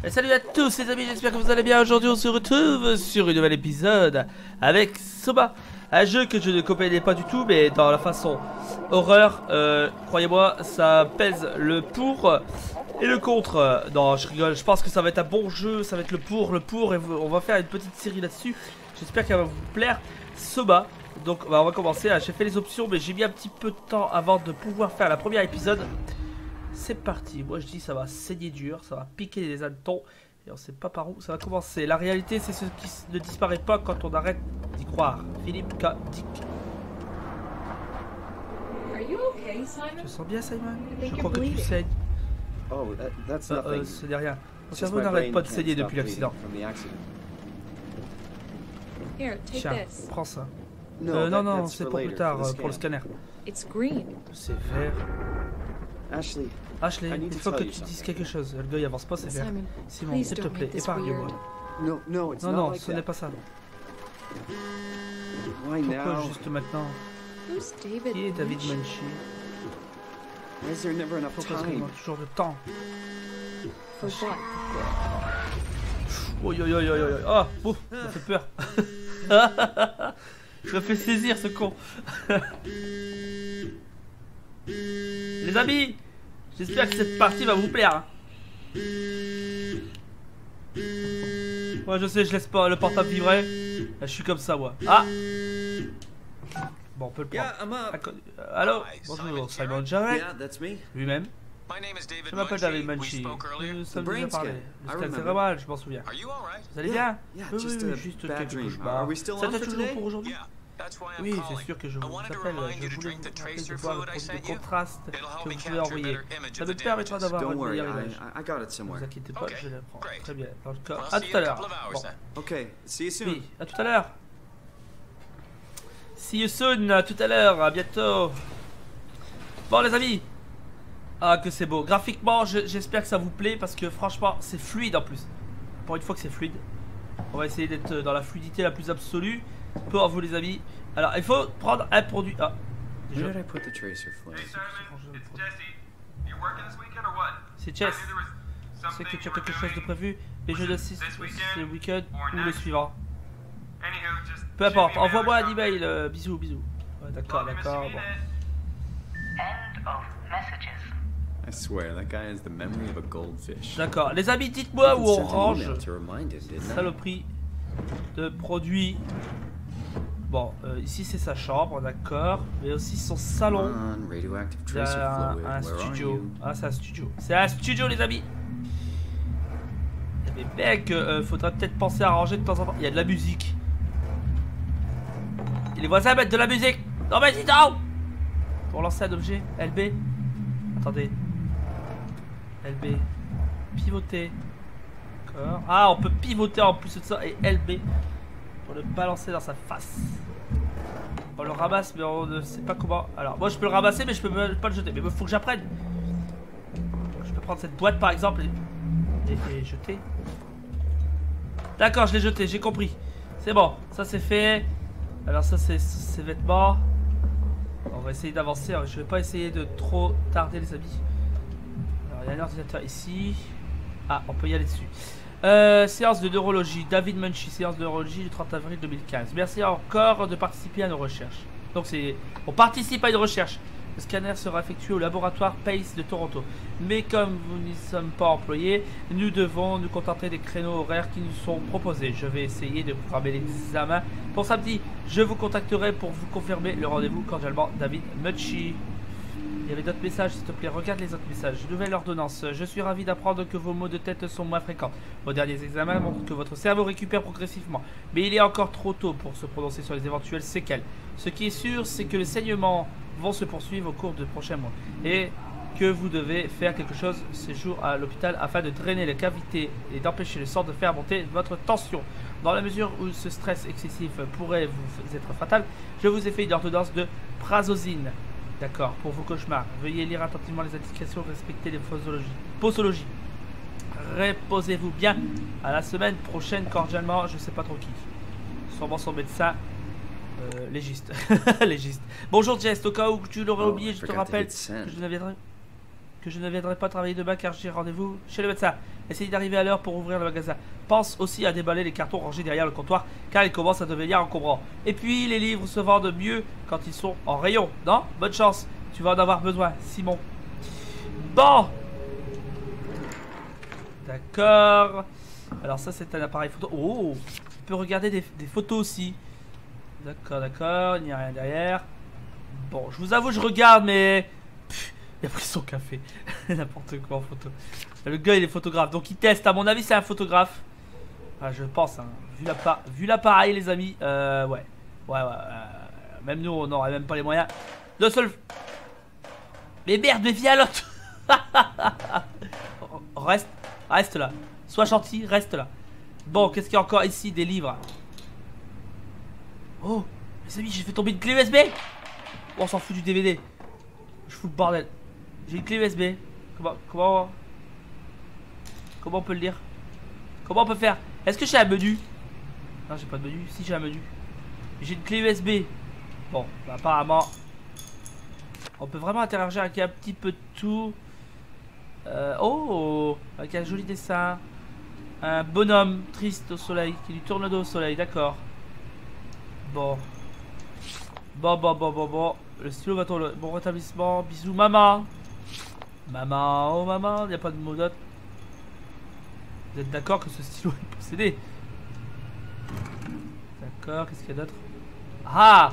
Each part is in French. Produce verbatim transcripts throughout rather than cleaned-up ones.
Salut à tous les amis, j'espère que vous allez bien. Aujourd'hui on se retrouve sur un nouvel épisode avec Soba, un jeu que je ne comprenais pas du tout, mais dans la façon horreur, euh, croyez-moi, ça pèse le pour et le contre. Non, je rigole, je pense que ça va être un bon jeu, ça va être le pour, le pour, et on va faire une petite série là-dessus. J'espère qu'elle va vous plaire. Soba, donc bah, on va commencer. J'ai fait les options, mais j'ai mis un petit peu de temps avant de pouvoir faire la première épisode. C'est parti, moi je dis ça va saigner dur, ça va piquer les hannetons et on sait pas par où ça va commencer. La réalité c'est ce qui ne disparaît pas quand on arrête d'y croire. Philippe K. Dick. Okay, tu te sens bien Simon? Je crois que tu saignes. Oh, that, that's euh, euh, ce n'est rien. Mon cerveau n'arrête pas de saigner depuis l'accident. Tiens, prends ça. Euh, non, non, c'est pour plus tard, pour le scanner. C'est vert. Ashley, Ashley, il faut que tu dises quelque chose. Le gars il avance pas, c'est vert. Simon, s'il te plaît, épargne-moi. No, no, non, non, ce n'est pas ça. Pourquoi juste maintenant? Qui est David Munshi? Pourquoi est-ce qu'il manque toujours de temps? Oh yo yo yo yo yo. Ah, ouf, ça fait peur. Je me fais saisir ce con. Les amis, j'espère que cette partie va vous plaire. Hein. Moi je sais, je laisse pas le portable vibrer. Je suis comme ça moi. Ah. Bon, on peut le prendre. Allô, bonjour, Simon Jarrett. Lui-même. Je m'appelle David Munshi. Nous sommes déjà parlé. Le scan cérébral, je m'en souviens. Vous allez bien? Oui, oui, oui, juste quelques cauchemars. Ça t'a toujours pour aujourd'hui? Oui, c'est sûr que je vous appelle. Je voulais vous rappeler de voir le produit de contraste que vous pouvez envoyer. Ça me permettra d'avoir un meilleur image. Ne vous inquiétez pas, je le prends. Très bien. Dans le cas, à tout à l'heure. Bon. Oui, à tout à l'heure. See you soon, à tout à l'heure, à bientôt. Bon les amis. Ah que c'est beau. Graphiquement, j'espère que ça vous plaît parce que franchement, c'est fluide en plus. Pour une fois que c'est fluide. On va essayer d'être dans la fluidité la plus absolue. Pour vous les amis. Alors il faut prendre un produit. Ah déjà. C'est Chess. Je sais que tu as quelque chose de prévu. Les jeux d'assist ce week-end ou le suivant. Peu importe, envoie-moi un email. Euh, bisous, bisous. Ouais, d'accord, d'accord. Bon. D'accord, les amis, dites-moi où on range saloperie de produits. Bon, euh, ici c'est sa chambre, d'accord, mais aussi son salon. Il y a un, un studio. Ah, c'est un studio. C'est un studio, les amis. Mais mec, euh, faudrait peut-être penser à ranger de temps en temps. Il y a de la musique. Et les voisins mettent de la musique. Non, mais dis donc. Pour lancer un objet, L B. Attendez. L B. Pivoter. D'accord. Ah, on peut pivoter en plus de ça. Et L B. Pour le balancer dans sa face. On le ramasse mais on ne sait pas comment. Alors moi je peux le ramasser mais je peux pas le jeter. Mais il faut que j'apprenne. Je peux prendre cette boîte par exemple et, et, et jeter. D'accord, je l'ai jeté, j'ai compris. C'est bon, ça c'est fait. Alors ça c'est ses vêtements. On va essayer d'avancer. Je vais pas essayer de trop tarder les amis. Alors il y a un ordinateur ici. Ah, on peut y aller dessus. Euh, séance de neurologie, David Munshi, séance de neurologie du trente avril deux mille quinze. Merci encore de participer à nos recherches. Donc c'est, on participe à une recherche. Le scanner sera effectué au laboratoire Pace de Toronto. Mais comme nous n'y sommes pas employés, nous devons nous contenter des créneaux horaires qui nous sont proposés. Je vais essayer de programmer l'examen pour samedi. Je vous contacterai pour vous confirmer le rendez-vous. Cordialement, David Munshi. Il y avait d'autres messages, s'il te plaît, regarde les autres messages. Nouvelle ordonnance. Je suis ravi d'apprendre que vos maux de tête sont moins fréquents. Vos derniers examens montrent que votre cerveau récupère progressivement. Mais il est encore trop tôt pour se prononcer sur les éventuelles séquelles. Ce qui est sûr, c'est que les saignements vont se poursuivre au cours des prochains mois. Et que vous devez faire quelque chose ces jours à l'hôpital afin de drainer les cavités et d'empêcher le sang de faire monter votre tension. Dans la mesure où ce stress excessif pourrait vous être fatal, je vous ai fait une ordonnance de prazosine. D'accord, pour vos cauchemars. Veuillez lire attentivement les indications, respecter les posologies. Posologie. Reposez-vous bien. À la semaine prochaine, cordialement, je sais pas trop qui. Sûrement son médecin. Euh, légiste. Légiste. Bonjour Jess, au cas où tu l'aurais oublié, je te rappelle que je ne viendrai que je ne viendrai pas travailler demain car j'ai rendez-vous chez le médecin. Essayez d'arriver à l'heure pour ouvrir le magasin. Pense aussi à déballer les cartons rangés derrière le comptoir car ils commencent à devenir encombrants. Et puis les livres se vendent mieux quand ils sont en rayon, non? Bonne chance, tu vas en avoir besoin, Simon. Bon. D'accord. Alors ça c'est un appareil photo. Oh, tu peux regarder des, des photos aussi. D'accord, d'accord, il n'y a rien derrière. Bon, je vous avoue, je regarde, mais... Pff, il a pris son café. N'importe quoi en photo. Le gars, il est photographe, donc il teste. À mon avis, c'est un photographe. Ah, je pense, hein. Vu l'appareil, les amis. Euh, ouais. Ouais, ouais. Euh, même nous, on n'aurait même pas les moyens de seul... Mais merde, mais viens l'autre. Reste, reste là. Sois gentil, reste là. Bon, qu'est-ce qu'il y a encore ici? Des livres. Oh, les amis, j'ai fait tomber une clé U S B. Oh, on s'en fout du D V D. Je fous le bordel. J'ai une clé U S B. Comment, comment, comment on peut le lire? Comment on peut faire? Est-ce que j'ai un menu? Non, j'ai pas de menu. Si, j'ai un menu. J'ai une clé U S B. Bon, bah, apparemment, on peut vraiment interagir avec un petit peu de tout. Euh, oh, avec un joli dessin. Un bonhomme triste au soleil qui lui tourne le dos au soleil. D'accord. Bon. Bon, bon, bon, bon, bon. Le stylo va tourner. Bon rétablissement. Bisous, maman. Maman, oh maman. Il n'y a pas de mot d'autre. Vous êtes d'accord que ce stylo est possédé? D'accord, qu'est-ce qu'il y a d'autre? Ah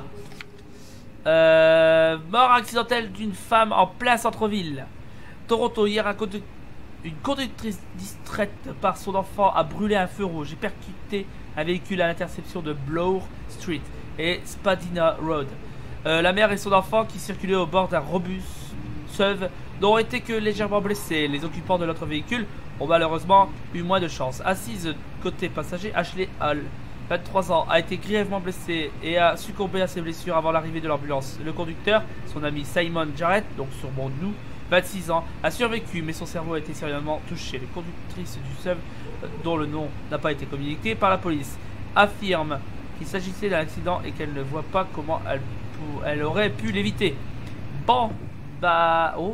euh, Mort accidentelle d'une femme en plein centre-ville. Toronto, hier, un conducteur. Une conductrice distraite par son enfant a brûlé un feu rouge et percuté un véhicule à l'intersection de Bloor Street et Spadina Road. Euh, la mère et son enfant qui circulaient au bord d'un robuste S U V n'ont été que légèrement blessés. Les occupants de l'autre véhicule ont malheureusement eu moins de chance. Assise côté passager, Ashley Hall, vingt-trois ans, a été grièvement blessée et a succombé à ses blessures avant l'arrivée de l'ambulance. Le conducteur, son ami Simon Jarrett, donc sur mon nous, vingt-six ans, a survécu mais son cerveau a été sérieusement touché. Les conductrices du S U V, dont le nom n'a pas été communiqué par la police, affirment qu'il s'agissait d'un accident et qu'elle ne voit pas comment elle, elle aurait pu l'éviter. Bon, bah... Oh.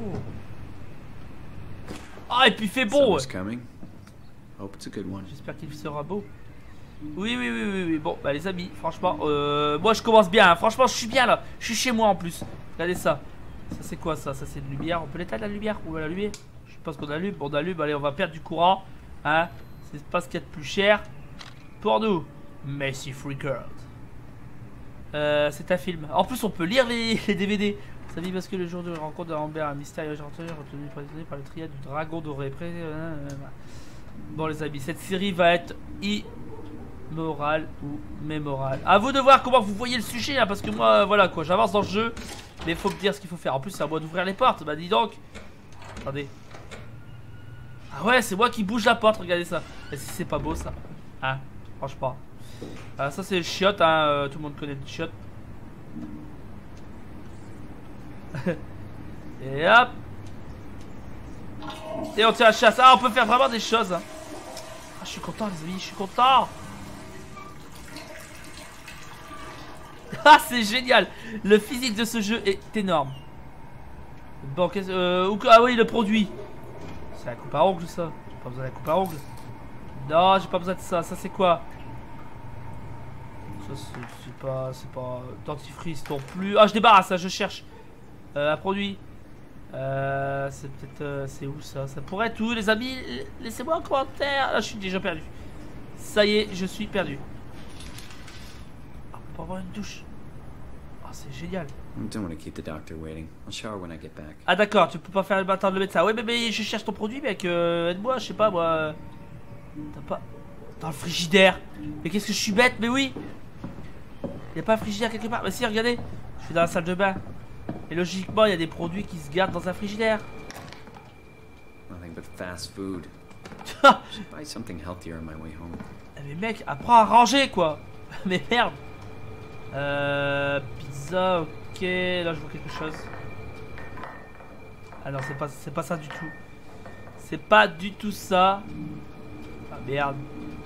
Ah, et puis il fait beau. J'espère qu'il sera beau. Oui, oui, oui, oui, oui. Bon, bah les amis, franchement, euh, moi je commence bien. Hein. Franchement, je suis bien là. Je suis chez moi en plus. Regardez ça. Ça c'est quoi ça? Ça c'est une lumière. On peut l'éteindre la lumière? Où va la lumière? Je sais pas ce qu'on allume. On allume. Allez, on va perdre du courant. Hein? C'est pas ce qu'il y a de plus cher pour nous. Messi Freakout. Euh, c'est un film. En plus, on peut lire les, les D V D. Ça vit parce que le jour de rencontre de Amber, un mystérieux aventure retenu par le triade du dragon doré. Bon les amis, cette série va être immorale ou mémorale. À vous de voir comment vous voyez le sujet, hein, parce que moi, voilà quoi, j'avance dans le jeu, mais il faut me dire ce qu'il faut faire. En plus, c'est à moi d'ouvrir les portes. Bah dis donc. Attendez. Ah ouais, c'est moi qui bouge la porte. Regardez ça. Et si c'est pas beau ça, hein? Franchement. Ah, ça c'est le chiotte, hein. euh, tout le monde connaît le chiotte. Et hop. Et on tire la chasse. Ah, on peut faire vraiment des choses, hein. Ah, je suis content les amis, je suis content. Ah, c'est génial. Le physique de ce jeu est énorme. Bon, qu'est-ce euh, ah oui, le produit. C'est la coupe à ongles ça. J'ai pas besoin de la coupe à ongles. Non, j'ai pas besoin de ça. Ça c'est quoi? Ça c'est pas, c'est pas dentifrice non plus. Ah, je débarrasse ça, je cherche euh, un produit. Euh, c'est peut-être, euh, c'est où ça? Ça pourrait être où les amis? Laissez-moi un commentaire. Là, je suis déjà perdu. Ça y est, je suis perdu. Ah, on peut avoir une douche. Ah, c'est génial. Ah d'accord, tu peux pas faire attendre le médecin. Ouais, mais, mais je cherche ton produit, mec. Euh, aide-moi, je sais pas moi. T'as pas dans le frigidaire? Mais qu'est-ce que je suis bête? Mais oui. Y a pas un frigidaire quelque part? Mais si, regardez. Je suis dans la salle de bain. Et logiquement, il y a des produits qui se gardent dans un frigidaire. Mais mec, apprends à ranger quoi. Mais merde. Euh, pizza, ok. Là, je vois quelque chose. Ah non, c'est pas, c'est pas ça du tout. C'est pas du tout ça. Ah merde.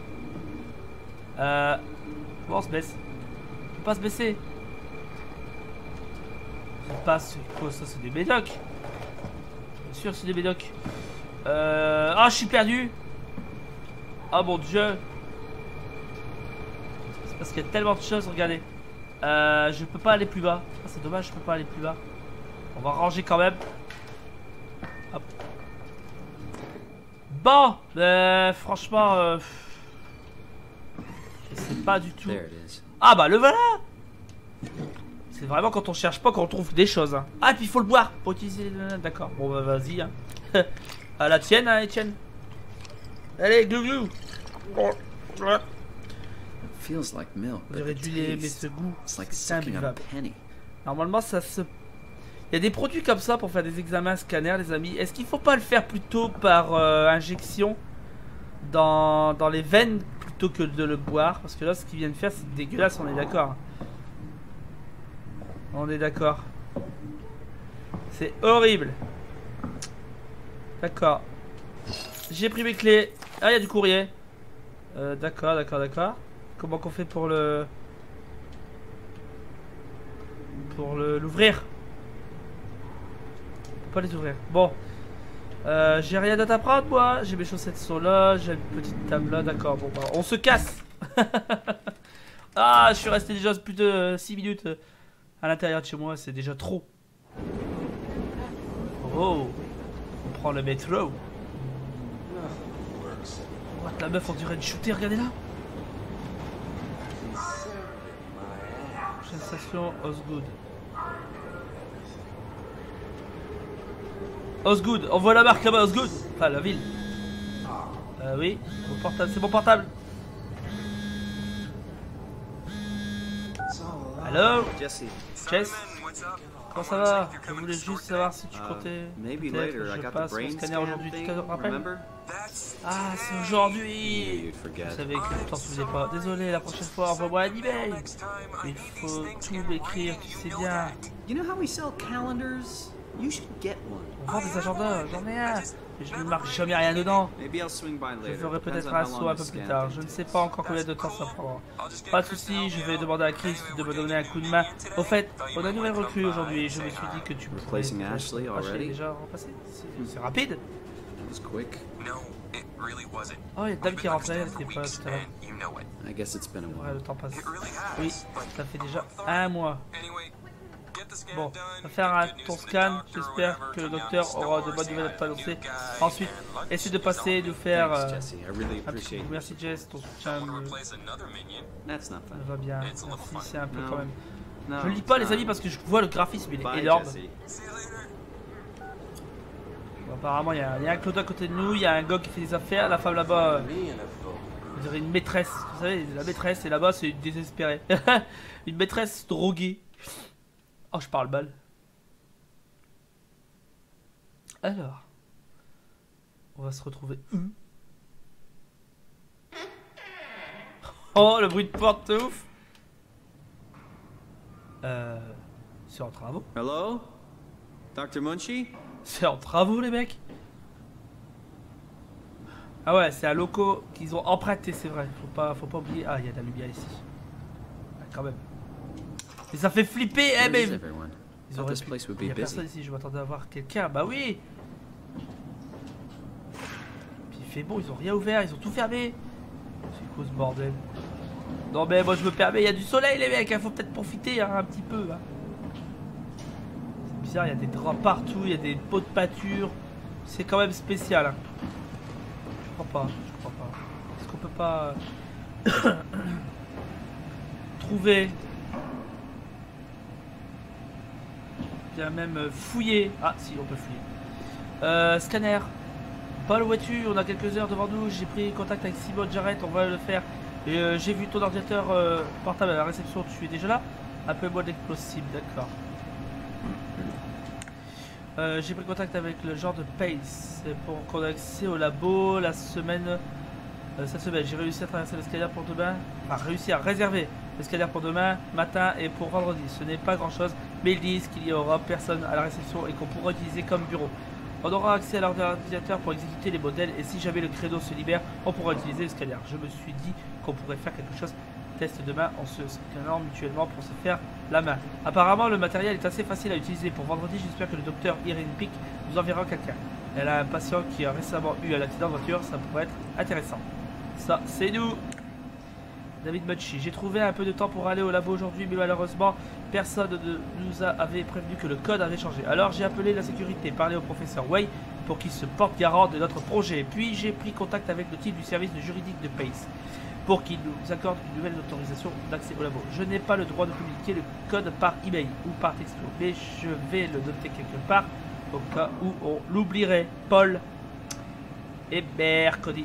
Euh, comment on se baisse? On peut pas se baisser. C'est pas, c'est quoi ça? C'est des médocs. sûr que c'est des médocs. Euh... Ah, je suis perdu. Oh mon dieu. C'est parce qu'il y a tellement de choses, regardez. Euh, je peux pas aller plus bas. Ah, c'est dommage, je peux pas aller plus bas. On va ranger quand même. Hop. Bon, euh, franchement, euh, je sais pas du tout. Ah bah le voilà. C'est vraiment quand on cherche pas qu'on trouve des choses. Hein. Ah, et puis il faut le boire pour utiliser. D'accord. Bon bah vas-y. Hein. À la tienne, hein, Etienne. Allez, glou glou. Feels like milk, J'ai but the réduit les, mais taste, ce goût, it's like c'est sucking on a imbuvable. penny. Normalement, ça se. Il y a des produits comme ça pour faire des examens scanners, les amis. Est-ce qu'il faut pas le faire plutôt par euh, injection dans, dans les veines plutôt que de le boire? Parce que là, ce qu'ils viennent faire, c'est dégueulasse, on est d'accord. On est d'accord. C'est horrible. D'accord. J'ai pris mes clés. Ah, il y a du courrier. Euh, d'accord, d'accord, d'accord. Comment qu'on fait pour le... Pour le l'ouvrir? Pas les ouvrir. Bon. Euh, j'ai rien d'autre à prendre, moi. J'ai mes chaussettes sont là. J'ai une petite table là. D'accord. Bon, bah, on se casse. Ah, je suis resté déjà plus de six minutes à l'intérieur de chez moi. C'est déjà trop. Oh. On prend le métro. What, la meuf, on dirait une shootée. Regardez là. Prochaine station, Osgood. Osgood, on voit la marque là-bas, Osgood. Enfin, la ville. Euh, oui, mon portable, c'est mon portable. Hello, Jesse, Jess. Comment ça va? Je voulais juste savoir si tu uh, comptais. maybe Peut-être later. I je got the passe brain mon scanner scan aujourd'hui, tu thing, te rappelles? remember? Ah, c'est aujourd'hui. You'd forget. Je savais que tu t'en souvenais pas. Désolé, la prochaine fois, envoie-moi un email. Il faut tout m'écrire, tu sais bien. You know how we sell calendars? You should get one. On vend des agendas, j'en ai un. Mais je ne marque jamais rien dedans. Maybe I'll swing by Je later. ferai Depends peut-être on un how saut long un the peu plus scan tard. thing Je ne takes. sais pas encore combien de temps ça prendra. Pas de soucis, je vais demander à Chris de me donner un coup de main. Au fait, on a une nouvelle recrue aujourd'hui. Je me suis dit que tu pourrais. Replacing Ashley Ashley already? est déjà repassé. C'est- C'est rapide. That was quick. Oh, il y a Dame qui est rentrée, elle était pas tout à l'heure. I guess it's been a Ouais, while. le temps passe. Oui, ça fait déjà un mois. Bon, on va faire un, ton scan. J'espère que le docteur aura de bonnes nouvelles à t'annoncer. Ensuite, essaie de passer, de faire. Thanks, euh, Jesse. I really un petit appreciate coup. it. Merci Jess, ton soutien me, me That's not fun. va bien. Merci, c'est un peu quand même. No, Je lis pas it's les amis not. parce que je vois le graphisme, il est Bye, énorme. Jesse. Bon, apparemment, il y, a- il y a un clodo à côté de nous, il y a un gars qui fait des affaires, la femme là-bas, euh, on dirait une maîtresse. Vous savez, la maîtresse, et là-bas, c'est une désespérée. Une maîtresse droguée. Oh, je parle mal. Alors, on va se retrouver où? Oh, le bruit de porte de ouf. Euh, c'est en travaux. Hello? docteur Munchie? C'est en travaux, les mecs. Ah ouais, c'est un loco qu'ils ont emprunté, c'est vrai. Faut pas, faut pas oublier. Ah, il y a de la lumière ici. Ah, quand même. Et ça fait flipper, eh Where is mais. everyone? Ils Thought auraient this pu- place would Il y be a personne busy. ici, je m'attendais à voir quelqu'un. Bah oui. Puis il fait bon, ils ont rien ouvert, ils ont tout fermé. C'est quoi ce bordel? Non mais moi je me permets, il y a du soleil les mecs, il faut peut-être profiter hein, un petit peu. Hein. C'est bizarre, il y a des draps partout, il y a des pots de pâture. C'est quand même spécial. Hein. Je crois pas, je crois pas. Est-ce qu'on peut pas euh, trouver, bien même euh, fouiller. Ah si, on peut fouiller. Euh, scanner. Pas le vois-tu, on a quelques heures devant nous. J'ai pris contact avec Simone Jarrett, on va le faire. Et euh, j'ai vu ton ordinateur euh, portable à la réception, tu es déjà là? Appelle-moi dès que possible, d'accord. Euh, j'ai pris contact avec le genre de Pace pour qu'on ait accès au labo la semaine. Euh, cette semaine, j'ai réussi à traverser le scanner pour demain. Enfin, réussi à réserver le scanner pour demain matin et pour vendredi. Ce n'est pas grand chose, mais ils disent qu'il y aura personne à la réception et qu'on pourra utiliser comme bureau. On aura accès à l'ordinateur pour exécuter les modèles et si jamais le créneau se libère, on pourra utiliser le scanner. Je me suis dit qu'on pourrait faire quelque chose test de main en se scannant mutuellement pour se faire la main. Apparemment, le matériel est assez facile à utiliser. Pour vendredi, j'espère que le docteur Irene Pick vous enverra quelqu'un. Elle a un patient qui a récemment eu un accident de voiture, ça pourrait être intéressant. Ça, c'est nous. David Mutchie, j'ai trouvé un peu de temps pour aller au labo aujourd'hui, mais malheureusement, personne ne nous a, avait prévenu que le code avait changé. Alors j'ai appelé la sécurité, parlé au professeur Way pour qu'il se porte garant de notre projet. Puis j'ai pris contact avec le type du service de juridique de Pace pour qu'il nous accorde une nouvelle autorisation d'accès au labo. Je n'ai pas le droit de publier le code par email ou par texto, mais je vais le noter quelque part au cas où on l'oublierait. Paul et Mercredi.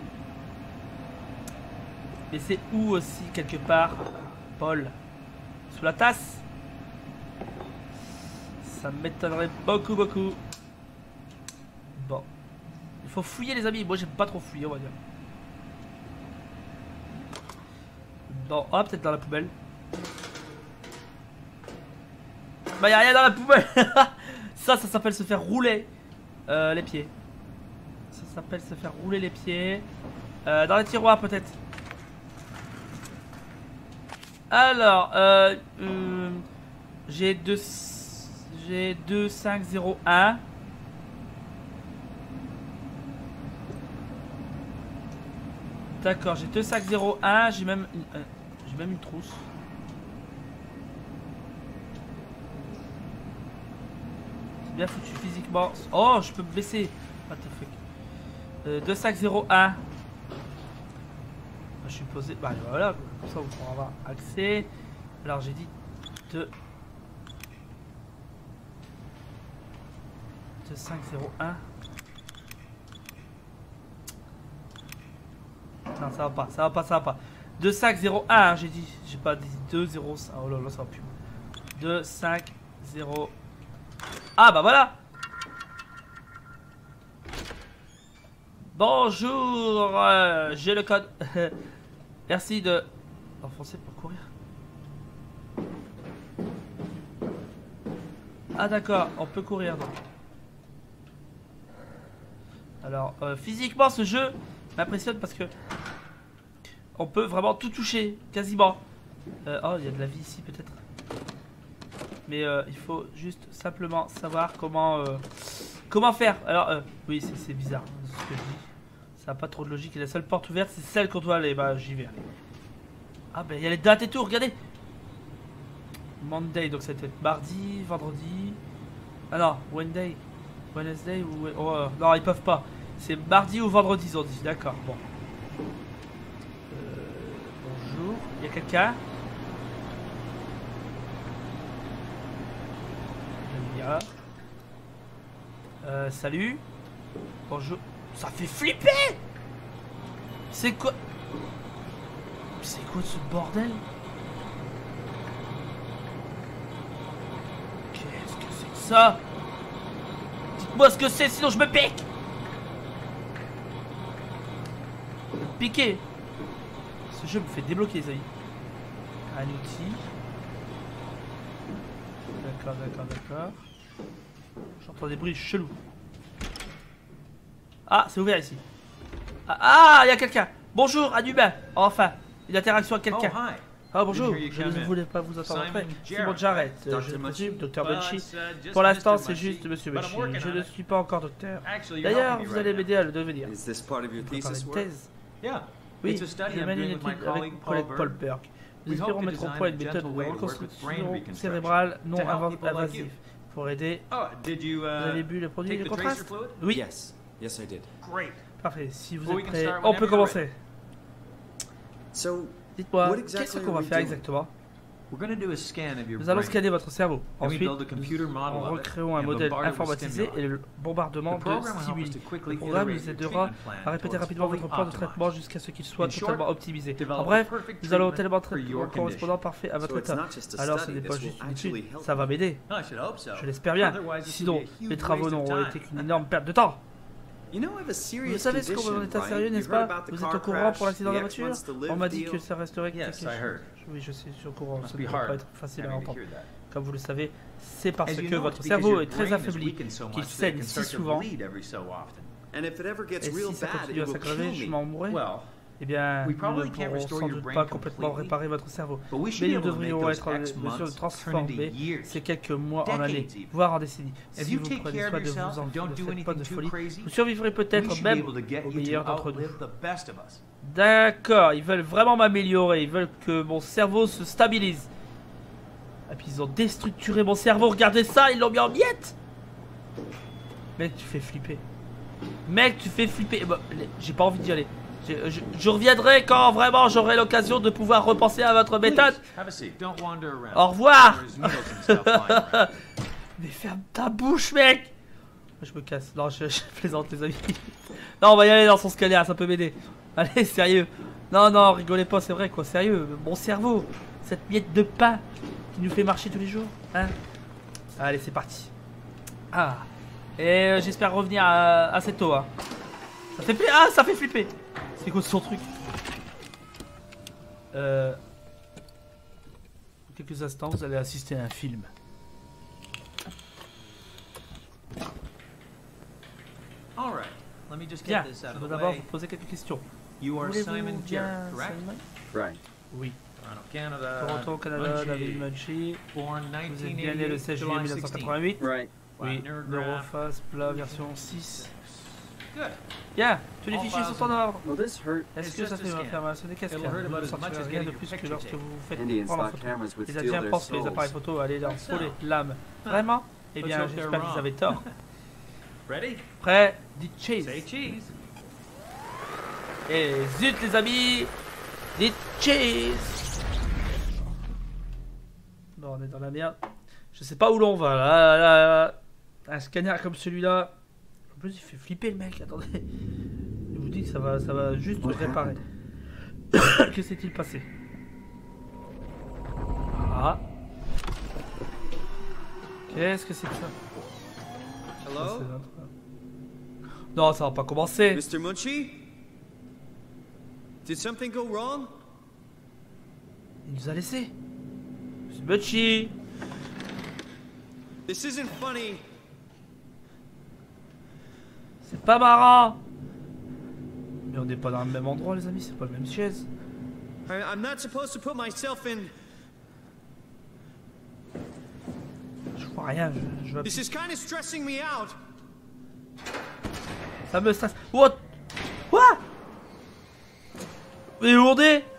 Mais c'est où aussi quelque part, Paul? Sous la tasse? Ça m'étonnerait beaucoup beaucoup. Bon. Il faut fouiller les amis. Moi j'aime pas trop fouiller, on va dire. Bon, ah peut-être dans la poubelle. Bah y'a rien dans la poubelle. Ça, ça s'appelle se faire rouler euh, les pieds. Ça s'appelle se faire rouler les pieds. euh, Dans les tiroirs peut-être. Alors, euh, euh, j'ai deux, j'ai deux cinq zéro un. D'accord, j'ai deux cinq zéro un, j'ai même, euh, j'ai même une trousse. C'est bien foutu physiquement. Oh, je peux me baisser. What the fuck. Euh, deux cinq zéro un. Je suis posé, bah voilà, comme ça vous pourrez avoir accès. Alors j'ai dit deux cinq zéro un. Non, ça va pas, ça va pas, ça va pas. deux cinq zéro un, hein, j'ai dit, j'ai pas dit deux zéro cinq. Oh là là, ça va plus. deux cinq zéro. Ah bah voilà. Bonjour, euh, j'ai le code. Merci de enfoncer pour courir. Ah d'accord, on peut courir donc. Alors, euh, physiquement ce jeu m'impressionne parce que on peut vraiment tout toucher, quasiment. Euh, oh, il y a de la vie ici peut-être. Mais euh, il faut juste simplement savoir comment euh, comment faire. Alors, euh, oui, c'est bizarre ce que je dis. Ça n'a pas trop de logique. Et la seule porte ouverte, c'est celle qu'on doit aller. Bah, j'y vais. Ah, ben, il y a les dates et tout. Regardez. Monday, donc ça va être mardi, vendredi. Ah non, Wednesday. Wednesday ou. Oh, non, ils peuvent pas. C'est mardi ou vendredi, ils ont dit. D'accord, bon. Euh, bonjour. Il y a quelqu'un? Euh, salut. Bonjour. Ça fait flipper. C'est quoi? C'est quoi ce bordel? Qu'est-ce que c'est que ça? Dites-moi ce que c'est, sinon je me pique. Me piquer. Ce jeu me fait débloquer les amis. Un outil. D'accord, d'accord, d'accord. J'entends des bruits chelous. Ah, c'est ouvert ici. Ah, il y a quelqu'un. Bonjour, un humain. Enfin, une interaction avec quelqu'un. Ah, bonjour. Je ne voulais pas vous entendre après. Simon Jarrett. Je présume, docteur Mutchie. Pour l'instant, c'est juste monsieur Mutchie. Je ne suis pas encore docteur. D'ailleurs, vous allez m'aider à le devenir. Une thèse. Oui, je mène une étude avec Colette Paulberg. Nous espérons mettre au point une méthode de reconstruction cérébrale non invasive pour aider. Vous avez bu le produit de contraste? Oui. Yes, I did. Parfait. Si vous êtes prêts, on peut commencer. So, dites-moi, qu'est-ce qu'on va faire exactement? Nous allons scanner votre cerveau. Ensuite, nous recréons un modèle informatisé et le bombardement de stimuli. Le programme nous aidera à répéter rapidement votre plan de traitement jusqu'à ce qu'il soit totalement optimisé. En bref, nous allons tellement traiter un correspondant parfait à votre état. Alors ce n'est pas juste une étude, ça va m'aider. Je l'espère bien. Sinon, les travaux n'auront été qu'une énorme perte de temps. Vous savez ce qu'on est en état sérieux, n'est-ce pas? Vous êtes au courant pour l'accident de la voiture? On m'a dit que ça resterait quelque chose. Oui, je suis au courant, ça ne va pas être facile à entendre. Comme vous le savez, c'est parce que votre cerveau est très affaibli qu'il saigne si souvent. Et si ça continue à s'aggraver, je m'en mourrai. eh bien, We nous ne probably can't pourrons restore sans your doute brain pas complètement completely, réparer votre cerveau. but we should Mais be nous able to make devrions those être en X mesure de months turn into transformer years. ces quelques mois en années, Decades even. voire en décennies. If Si you vous take prenez care soin of de vous yourself en and don't ne do faites pas anything de too folie, crazy, vous survivrez we peut-être should be même able to get au you meilleur to d'entre nous. outlive the best of us. D'accord, ils veulent vraiment m'améliorer, ils veulent que mon cerveau se stabilise. Et puis ils ont déstructuré mon cerveau, regardez ça, ils l'ont mis en miettes. Mec, tu fais flipper. Mec, tu fais flipper. Bah, j'ai pas envie d'y aller. Je, je, je reviendrai quand vraiment j'aurai l'occasion de pouvoir repenser à votre méthode. Have a seat. Don't wander around. Au revoir. There's needles and stuff lying around. Mais ferme ta bouche, mec. Je me casse. Non, je, je plaisante, les amis. Non, on va y aller dans son scanner, ça peut m'aider. Allez, sérieux. Non, non, rigolez pas, c'est vrai quoi, sérieux. Mon cerveau, cette miette de pain qui nous fait marcher tous les jours. Hein. Allez, c'est parti. Ah. Et euh, j'espère revenir à, assez tôt. Hein. Ça fait ah, ça fait flipper. C'est quoi son truc? Euh... Dans quelques instants, vous allez assister à un film. All right. Let me just Bien, get this je out of dois the d'abord way. vous poser quelques questions. You are Voulez-vous Simon bien Jarrett, correct? Simon? Right. Oui. Toronto, Canada. Toronto, Canada, Munchie. David Munchie. Born Vous êtes bien né le seize juillet mille neuf cent quatre-vingt-huit. Right. Oui, Neurograph. Neuroface, plat version six. Good. Bien, tous les All fichiers files sont en ordre. Will this hurt? Est-ce It's que ça just a fait scan. faire mal? Ce n'est qu'un It'll scan. hurt Vous about ne as much sentirez as rien de getting plus your que lorsque picture vous faites Indian prendre la stock photo. cameras would Les steal Indiens their pensent que les appareils souls. photo allaient leur That's frôler so. l'âme. Vraiment? Eh Let's bien, hope they're j'espère que vous wrong. avez tort. Ready? Prêt? Dites cheese. Say cheese. Et zut les amis, dites cheese. Bon, on est dans la merde. Je sais pas où l'on va. Là, là, là. Un scanner comme celui-là. En plus, il fait flipper le mec. Attendez. Je vous dis que ça va, ça va juste What réparer. Que s'est-il passé? Ah. Qu'est-ce que c'est que ça? Ça, Hello? c'est notre- Non, ça va pas commencer. Mister Munchie? Did something go wrong? Il nous a laissé. C'est Butchie. This isn't funny. C'est pas marrant. Mais on n'est pas dans le même endroit, les amis. C'est pas la même chaise. I, I'm not supposed to put myself in. Je vois rien. Je, je vois This is kind of stressing me out. Ça me stresse. What? Quoi? Mais où on est? The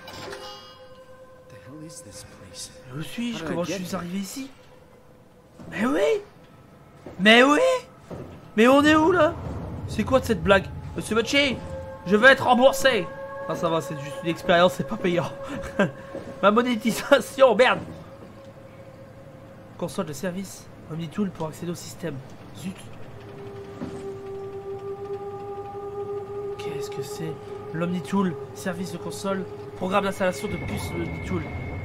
hell is this place? Mais où suis-je? How did I Comment je get suis here? arrivé ici? Mais oui! Mais oui! Mais on est où là? C'est quoi de cette blague? Monsieur Butchie, je veux être remboursé! Ah ça va, c'est juste une expérience, c'est pas payant. Ma monétisation, merde! Console de service. Omnitool pour accéder au système. Zut! Qu'est-ce que c'est? L'Omnitool, service de console, programme d'installation de puces l'Omnitool.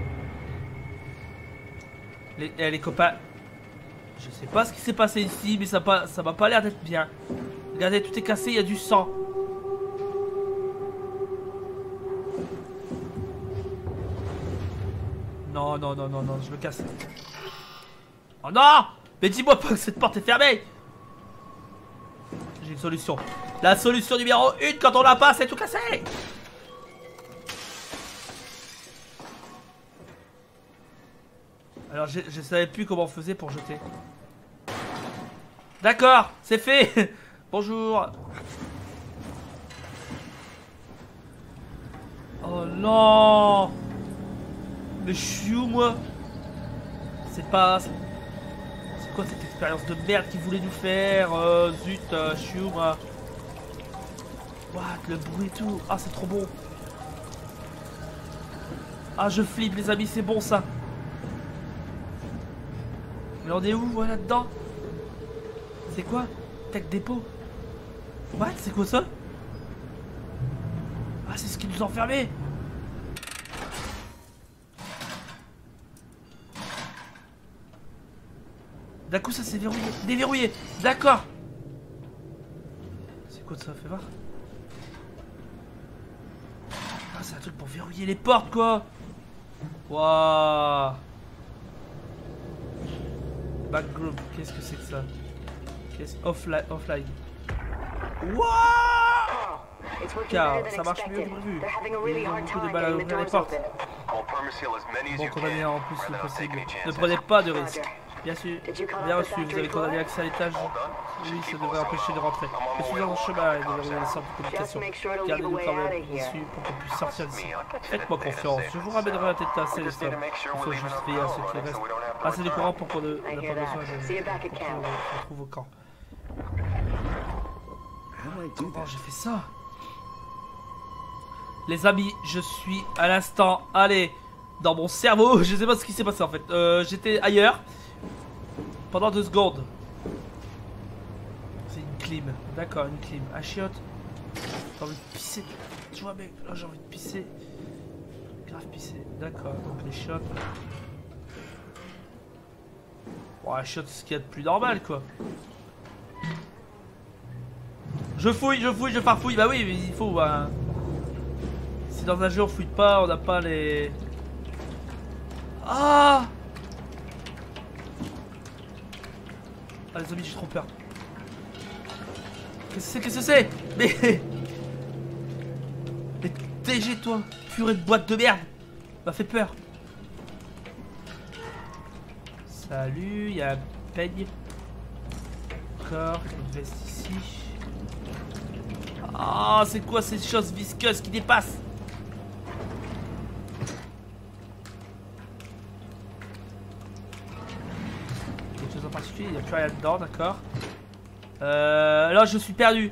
Les, eh, les copains, je sais pas ce qui s'est passé ici, mais ça pas, ça m'a pas l'air d'être bien. Regardez, tout est cassé, il y a du sang. Non, non, non, non, non, je me casse. Oh non! Mais dis-moi pas que cette porte est fermée! J'ai une solution. La solution numéro une quand on l'a pas, c'est tout casser! Alors je, je savais plus comment on faisait pour jeter. D'accord, c'est fait. Bonjour. Oh non. Mais je suis où moi? C'est pas... C'est quoi cette expérience de merde qu'ils voulaient nous faire? euh, Zut, euh, je suis où moi? What, le bruit et tout. Ah c'est trop bon. Ah je flippe les amis, c'est bon ça. Mais on est où ouais, là-dedans? C'est quoi? Tech dépôt? What? C'est quoi ça? Ah c'est ce qui nous a enfermés. D'un coup ça s'est verrouillé. Déverrouillé. D'accord. C'est quoi ça? Fais voir. Ah c'est un truc pour verrouiller les portes quoi. Waouh. Backgroup, qu'est-ce que c'est que ça? Qu'est-ce offline, offline. Wouah! car ça marche mieux que prévu. Ils ont beaucoup de mal à ouvrir les portes. Bon, condamné en plus le possible. Ne prenez pas de risques. Bien sûr, bien reçu, vous avez condamné l'accès à l'étage. Oui, ça devrait empêcher de rentrer. Je suis dans le chemin et de verrouiller les centres de communication. Gardez-nous quand même dessus pour qu'on puisse sortir d'ici. Faites-moi confiance, je vous ramènerai un Theta Célestin. Il faut juste veiller à ce qui reste. Assez de courant pour qu'on n'a pas besoin de... pour qu'on se retrouve au camp. Comment j'ai fait ça? Les amis, je suis à l'instant, allez, dans mon cerveau, je sais pas ce qui s'est passé en fait. Euh, J'étais ailleurs pendant deux secondes. C'est une clim, d'accord, une clim. Ah, chiotte. J'ai envie de pisser. Tu vois, mec, là j'ai envie de pisser. Grave pisser, d'accord, donc les chiottes. Bon, la chiotte, c'est ce qu'il y a de plus normal quoi. Je fouille, je fouille, je farfouille. Bah oui, mais il faut. Bah... Si dans un jeu on fouille pas, on n'a pas les. Ah Ah les zombies, j'ai trop peur. Qu'est-ce que c'est? Qu'est-ce que c'est? Mais. Mais T G toi, purée de boîte de merde. M'a fait peur. Salut, il y a un peigne. Encore, une veste ici. Ah, oh, c'est quoi ces choses visqueuses qui dépassent? Quelque chose en particulier, il n'y a plus rien dedans, d'accord. Euh, là, je suis perdu.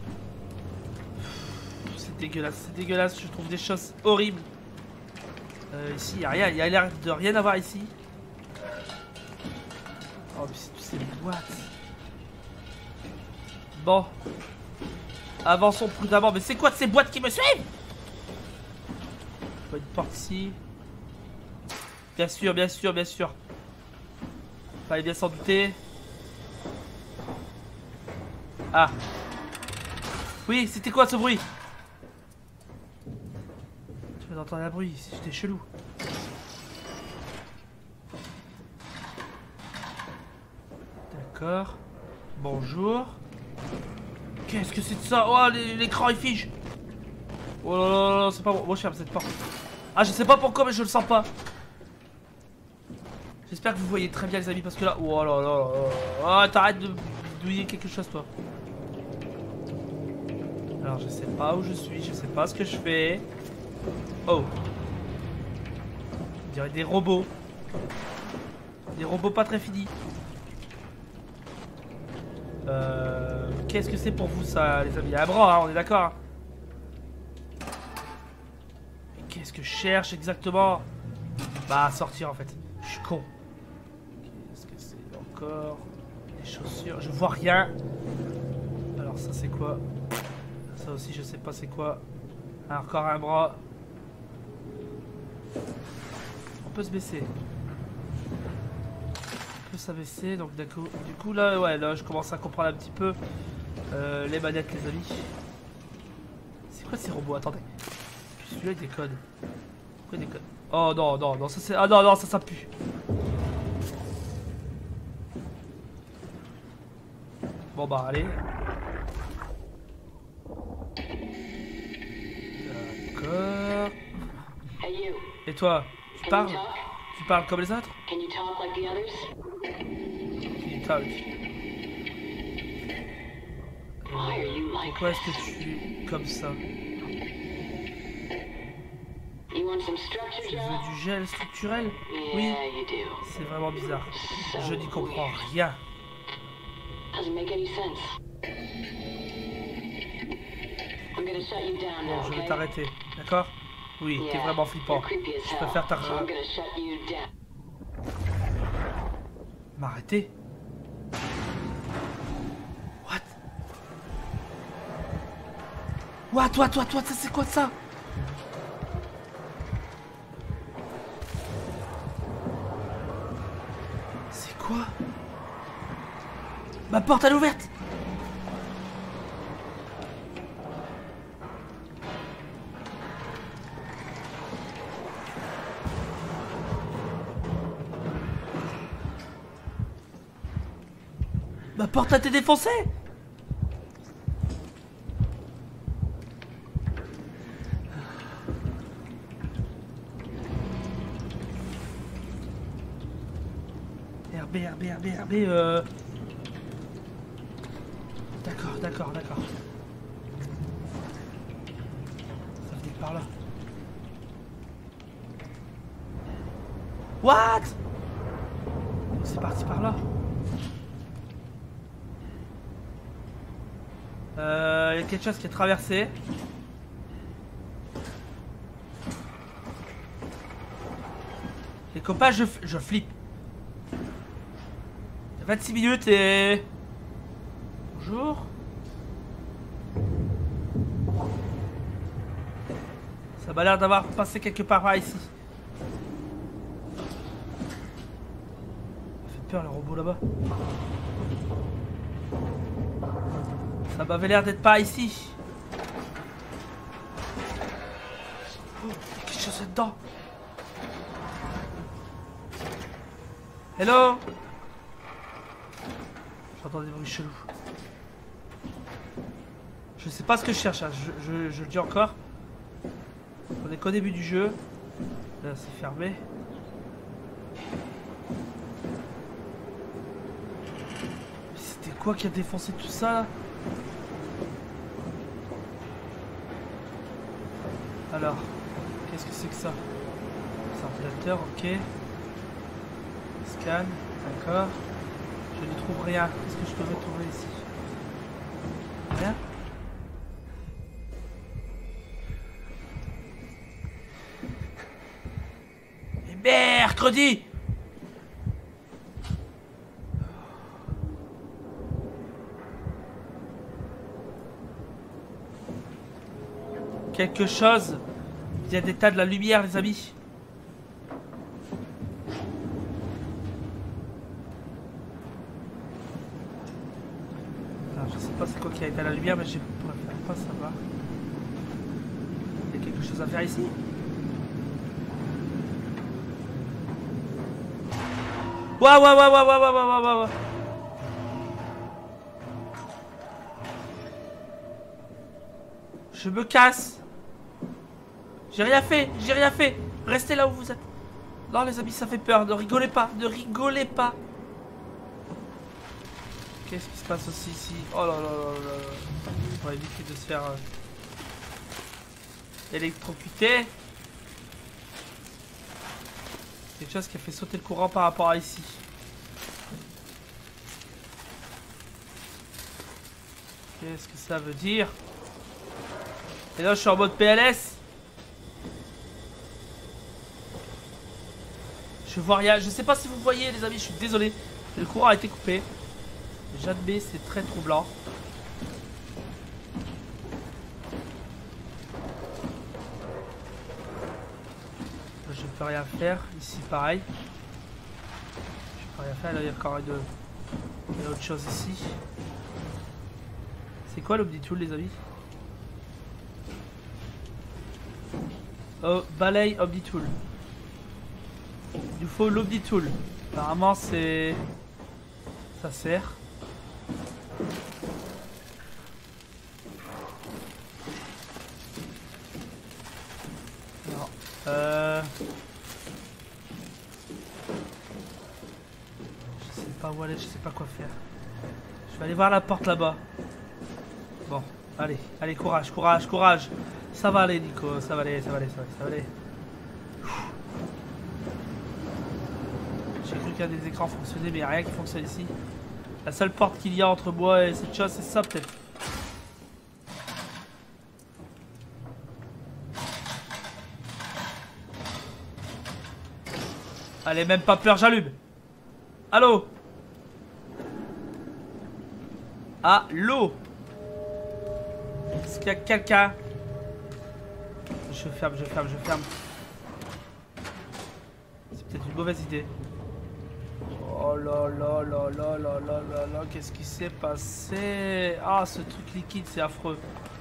C'est dégueulasse, c'est dégueulasse, je trouve des choses horribles. Euh, ici, il n'y a rien, il y a l'air de rien avoir ici. Oh, mais c'est toutes ces boîtes. Bon. Avançons prudemment. Mais c'est quoi de ces boîtes qui me suivent? Une porte ici. Bien sûr, bien sûr, bien sûr. Fallait bien s'en douter. Ah. Oui, c'était quoi ce bruit? Tu vas entendre un bruit, c'était chelou. D'accord. Bonjour. Qu'est-ce que c'est de ça? Oh, l'écran il fige. Oh là là là, c'est pas bon. Moi je ferme cette porte. Ah, je sais pas pourquoi, mais je le sens pas. J'espère que vous voyez très bien, les amis, parce que là. Oh là là là. Oh, t'arrêtes de douiller quelque chose, toi. Alors, je sais pas où je suis, je sais pas ce que je fais. Oh. On dirait des robots. Des robots pas très finis. Euh, Qu'est-ce que c'est pour vous ça, les amis? Il y a un bras, hein, on est d'accord hein. Qu'est-ce que je cherche exactement? Bah, sortir en fait. Je suis con. Qu'est-ce que c'est encore? Des chaussures. Je vois rien. Alors, ça c'est quoi? Ça aussi, je sais pas c'est quoi. Ah, encore un bras. On peut se baisser. S'abaisser, donc d'accord. Du coup là ouais là je commence à comprendre un petit peu euh, les manettes, les amis. C'est quoi ces robots? Attendez. Celui-là il déconne. Pourquoi il déconne? Oh non non non ça c'est. Ah non non ça ça pue. Bon bah allez. D'accord. Et toi, tu parles? Tu parles comme les autres? Can you talk like the others? Can you talk? Why are you like Pourquoi est-ce que tu es comme ça? You want some structure, Tu Joe? veux du gel structurel? Yeah, Oui. you do. C'est vraiment bizarre. So Je n'y comprends weird. rien. Doesn't make any sense. I'm gonna shut you down Bon, now, je vais okay? t'arrêter. D'accord? Oui, t'es Yeah, vraiment flippant. you're creepy as Je hell, préfère so I'm t'arrêter. gonna shut you down. M'arrêter? What? What, toi, toi, toi, ça c'est quoi ça? C'est quoi? Ma porte elle est ouverte! Ma porte a été défoncée! R B, R B, R B, R B, euh... D'accord, d'accord, d'accord. Ça venait par là. What? C'est parti par là. Euh, il y a quelque chose qui est traversé. Les copains, je, je flippe. Il y a vingt-six minutes et... Bonjour. Ça m'a l'air d'avoir passé quelque part par ici. Ça fait peur le robot là-bas. Ça m'avait l'air d'être pas ici. Oh, il y a quelque chose là-dedans. Hello. J'entends des bruits chelous. Je sais pas ce que je cherche, hein. je, je, je le dis encore. On est qu'au début du jeu. Là c'est fermé. C'était quoi qui a défoncé tout ça là? Alors, qu'est-ce que c'est que ça? C'est un ordinateur, ok. Scan, d'accord. Je ne trouve rien. Qu'est-ce que je devrais trouver ici? Rien? Et mercredi! Quelque chose. Il y a des tas de la lumière, les amis. Alors, je sais pas c'est quoi qui a été à la lumière, mais je préfère pas savoir. Il y a quelque chose à faire ici. Waouh, waouh, waouh, waouh, waouh, waouh, waouh, waouh. Je me casse. J'ai rien fait, j'ai rien fait. Restez là où vous êtes. Non les amis, ça fait peur. Ne rigolez pas, ne rigolez pas. Qu'est-ce qui se passe aussi ici? Oh là là là là. On va éviter de se faire euh, électrocuter. Quelque chose qui a fait sauter le courant par rapport à ici. Qu'est-ce que ça veut dire? Et là je suis en mode P L S. Je vois rien, je sais pas si vous voyez les amis, je suis désolé. Le courant a été coupé. J'admets, c'est très troublant. Là, je ne peux rien faire, ici pareil. Je peux rien faire, là il y a encore une... il y a autre chose ici. C'est quoi l'Omnitool les amis? Oh, balaye Omnitool. Il nous faut l'Omnitool. Apparemment c'est... ça sert. Non. Euh... Je sais pas où aller, je sais pas quoi faire. Je vais aller voir la porte là-bas. Bon, allez, allez, courage, courage, courage. Ça va aller Nico, ça va aller, ça va aller, ça va aller. Ça va aller. J'ai cru qu'il y a des écrans fonctionnaient, mais il n'y a rien qui fonctionne ici. La seule porte qu'il y a entre moi et cette chose, c'est ça peut-être. Allez, même pas peur, j'allume. Allô? Allô? Est-ce qu'il y a quelqu'un? Je ferme, je ferme, je ferme. C'est peut-être une mauvaise idée. Oh là là là là là là là là, qu'est-ce qui s'est passé? Ah, ce truc liquide, c'est affreux.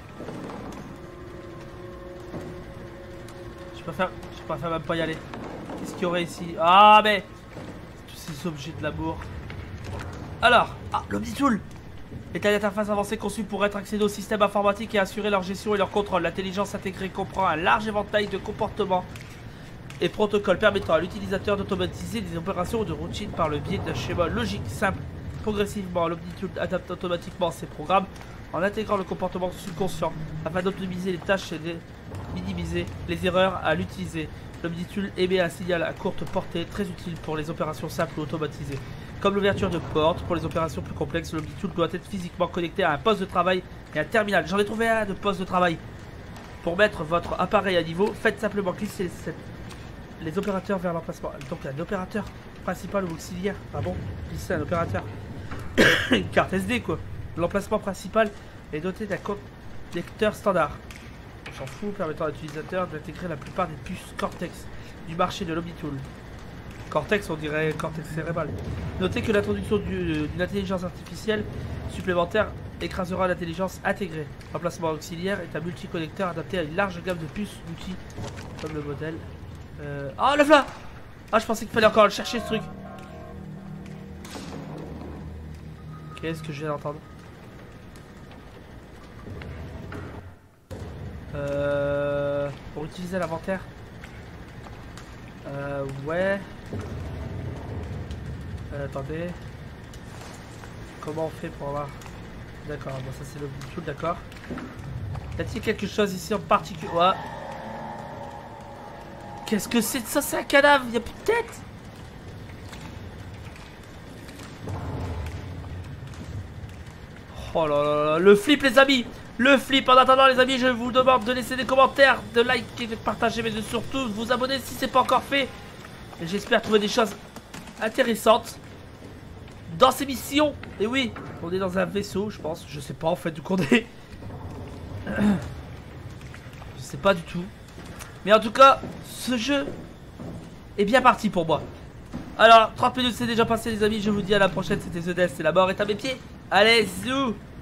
Je préfère, je préfère même pas y aller. Qu'est-ce qu'il y aurait ici? Ah, mais tous ces objets de l'amour. Alors, ah, l'Omnitool. État d'interface avancée conçue pour être accédé au système informatique et assurer leur gestion et leur contrôle. L'intelligence intégrée comprend un large éventail de comportements et protocole permettant à l'utilisateur d'automatiser des opérations de routine par le biais d'un schéma logique simple. Progressivement, l'Omnitool adapte automatiquement ses programmes en intégrant le comportement subconscient afin d'optimiser les tâches et de minimiser les erreurs à l'utiliser. L'Omnitool émet un signal à courte portée très utile pour les opérations simples ou automatisées. Comme l'ouverture de portes, pour les opérations plus complexes, l'Omnitool doit être physiquement connecté à un poste de travail et un terminal. J'en ai trouvé un de poste de travail. Pour mettre votre appareil à niveau, faites simplement glisser les opérateurs vers l'emplacement. Donc un opérateur principal ou auxiliaire. Ah bon, glisser un opérateur. Une carte S D quoi. L'emplacement principal est doté d'un connecteur standard. On s'en fout, permettant à l'utilisateur d'intégrer la plupart des puces Cortex du marché de l'Omnitool. Cortex, on dirait Cortex cérébral. Notez que l'introduction d'une intelligence artificielle supplémentaire écrasera l'intelligence intégrée. L'emplacement auxiliaire est un multiconnecteur adapté à une large gamme de puces d'outils comme le modèle. Euh... Oh le voilà. Ah, je pensais qu'il fallait encore le chercher ce truc. Qu'est-ce que je viens d'entendre? Euh... Pour utiliser l'inventaire. Euh... Ouais. Euh, attendez. Comment on fait pour avoir... D'accord, bon ça c'est le tool, d'accord. Y a-t-il quelque chose ici en particulier? Ouais. Qu'est-ce que c'est ça? C'est un cadavre, y a plus de tête. Oh là là là, le flip les amis. Le flip. En attendant les amis, je vous demande de laisser des commentaires, de liker, de partager, mais de surtout de vous abonner si c'est pas encore fait. Et j'espère trouver des choses intéressantes dans ces missions. Et oui, on est dans un vaisseau, je pense. Je sais pas en fait d'où qu'on est. Je sais pas du tout. Mais en tout cas, ce jeu est bien parti pour moi. Alors, trente minutes c'est déjà passé les amis. Je vous dis à la prochaine. C'était The Death, c'est la mort est à mes pieds. Allez, zou.